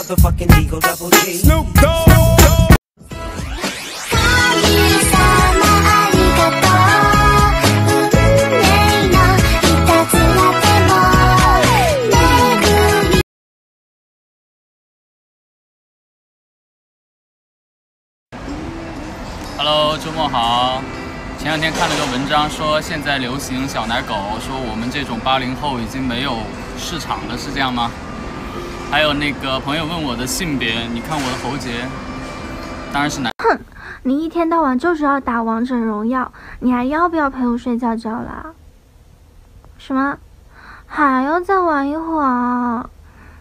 motherfucking Eagle Double G. Snoop Dogg. Hello， 周末好。前两天看了个文章，说现在流行小奶狗，说我们这种80后已经没有市场了，是这样吗？还有那个朋友问我的性别，你看我的喉结，当然是男。 哼，你一天到晚就知道打王者荣耀，你还要不要陪我睡觉觉啦？什么？还要再玩一会儿？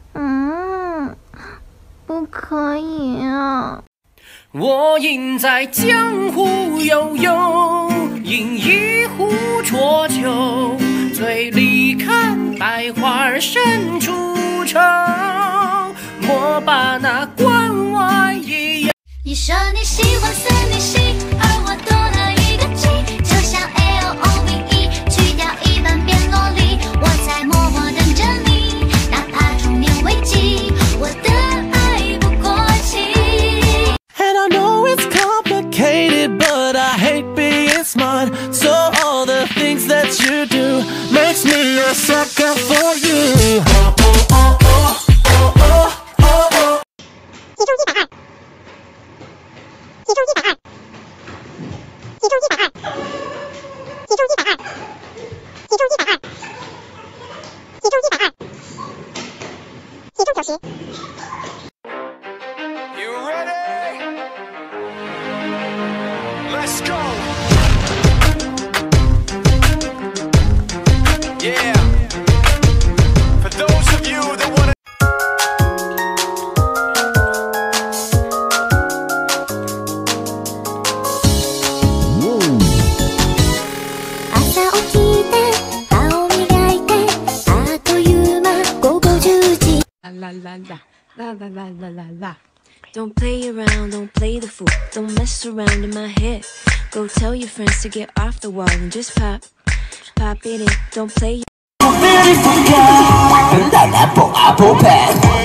不可以啊。 我应在江湖悠悠，饮一壶浊酒，醉里看百花深处愁。莫把那关外一样。 你说你喜欢森林系，而我多了一个 G， 就像 LOVE， 去掉一半变萝莉，我在默默等着你，哪怕中年危机，我的爱不过期。 And I know it's complicated, but I hate being smart. So all the things that you do makes me a sucker for you. Oh, oh, oh, oh, oh, oh, oh. 体重120，体重120，体重120，体重120，体重120，体重120，体重90。 You ready? Let's go. Yeah. For those of you that wanna. La la la la la la la la la. Don't play around, don't play the fool, don't mess around in my head. Go tell your friends to get off the wall and just pop it in. Don't play. Beautiful girl, like apple pie.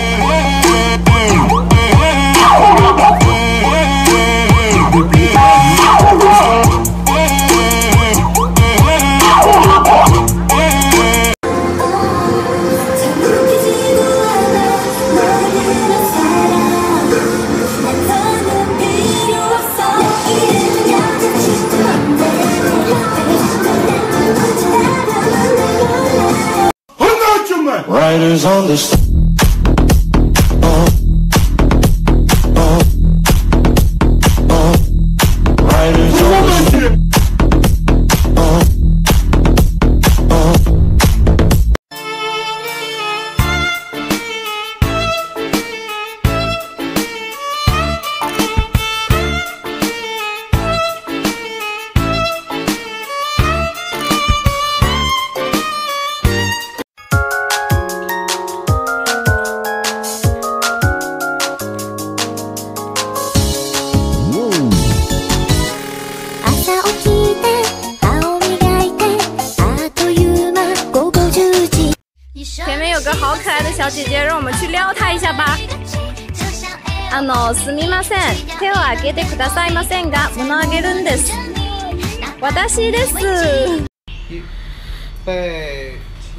Riders on the riders on the 前面有个好可爱的小姐姐，让我们去撩她一下吧。すみません。手を挙げてくださいませんが、物をあげるんです。私です。 预备。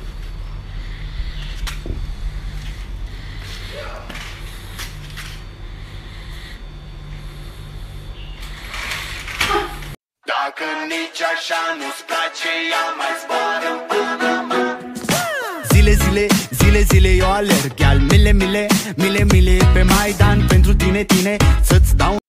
Dacă nici așa nu-ți place, ia mai zboară până mă. Zile eu alerg, iar mile pe Maidan pentru tine, să-ți dau